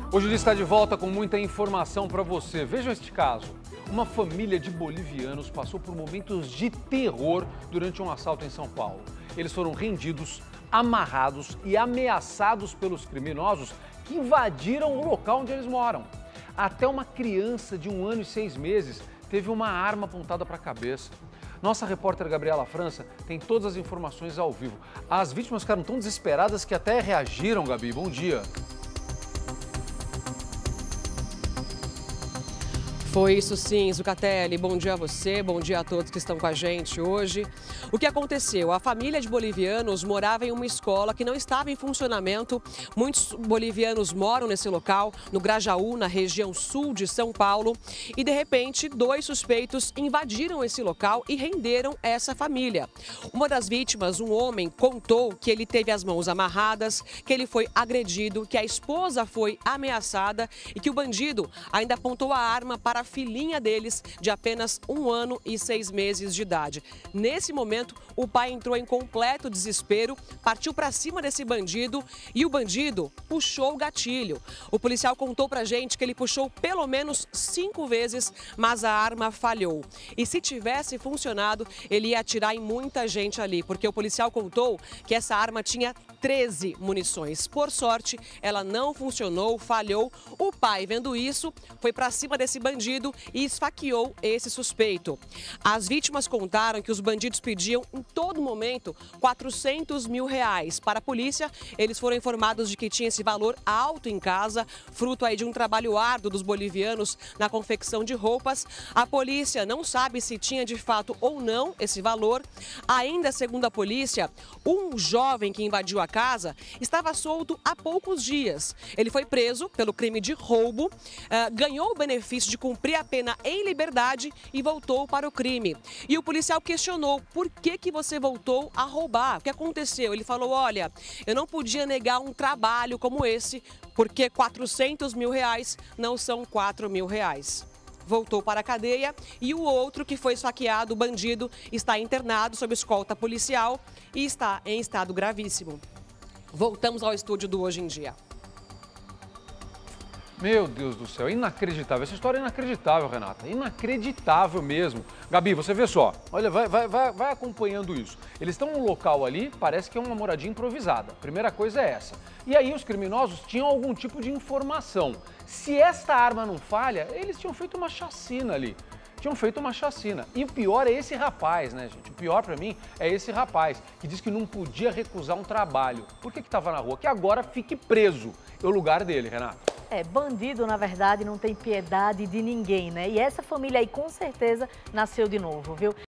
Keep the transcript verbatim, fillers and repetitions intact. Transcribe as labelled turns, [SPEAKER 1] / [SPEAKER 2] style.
[SPEAKER 1] Hoje ele está de volta com muita informação para você. Vejam este caso. Uma família de bolivianos passou por momentos de terror durante um assalto em São Paulo. Eles foram rendidos, amarrados e ameaçados pelos criminosos que invadiram o local onde eles moram. Até uma criança de um ano e seis meses teve uma arma apontada para a cabeça. Nossa repórter Gabriela França tem todas as informações ao vivo. As vítimas ficaram tão desesperadas que até reagiram, Gabi. Bom dia.
[SPEAKER 2] Foi isso sim, Zucatelli. Bom dia a você, bom dia a todos que estão com a gente hoje. O que aconteceu? A família de bolivianos morava em uma escola que não estava em funcionamento. Muitos bolivianos moram nesse local, no Grajaú, na região sul de São Paulo. E, de repente, dois suspeitos invadiram esse local e renderam essa família. Uma das vítimas, um homem, contou que ele teve as mãos amarradas, que ele foi agredido, que a esposa foi ameaçada e que o bandido ainda apontou a arma para a filhinha deles, de apenas um ano e seis meses de idade. Nesse momento, o pai entrou em completo desespero, partiu para cima desse bandido e o bandido puxou o gatilho. O policial contou pra gente que ele puxou pelo menos cinco vezes, mas a arma falhou. E se tivesse funcionado, ele ia atirar em muita gente ali, porque o policial contou que essa arma tinha treze munições. Por sorte, ela não funcionou, falhou. O pai, vendo isso, foi para cima desse bandido e esfaqueou esse suspeito. As vítimas contaram que os bandidos pediam em todo momento quatrocentos mil reais. Para a polícia, eles foram informados de que tinha esse valor alto em casa, fruto aí de um trabalho árduo dos bolivianos na confecção de roupas. A polícia não sabe se tinha de fato ou não esse valor. Ainda segundo a polícia, um jovem que invadiu a casa estava solto há poucos dias. Ele foi preso pelo crime de roubo, uh, ganhou o benefício de cumprir a pena em liberdade e voltou para o crime. E o policial questionou: por que que você voltou a roubar? O que aconteceu? Ele falou: olha, eu não podia negar um trabalho como esse, porque quatrocentos mil reais não são quatro mil reais. Voltou para a cadeia e o outro que foi esfaqueado, o bandido, está internado sob escolta policial e está em estado gravíssimo. Voltamos ao estúdio do Hoje em Dia.
[SPEAKER 1] Meu Deus do céu, inacreditável. Essa história é inacreditável, Renata. Inacreditável mesmo. Gabi, você vê só. Olha, vai, vai, vai, vai acompanhando isso. Eles estão num local ali, parece que é uma moradia improvisada. Primeira coisa é essa. E aí os criminosos tinham algum tipo de informação. Se esta arma não falha, eles tinham feito uma chacina ali. Tinham feito uma chacina. E o pior é esse rapaz, né, gente? O pior pra mim é esse rapaz, que diz que não podia recusar um trabalho. Por que que tava na rua? Que agora fique preso. É o lugar dele, Renata.
[SPEAKER 3] É, bandido, na verdade, não tem piedade de ninguém, né? E essa família aí, com certeza, nasceu de novo, viu?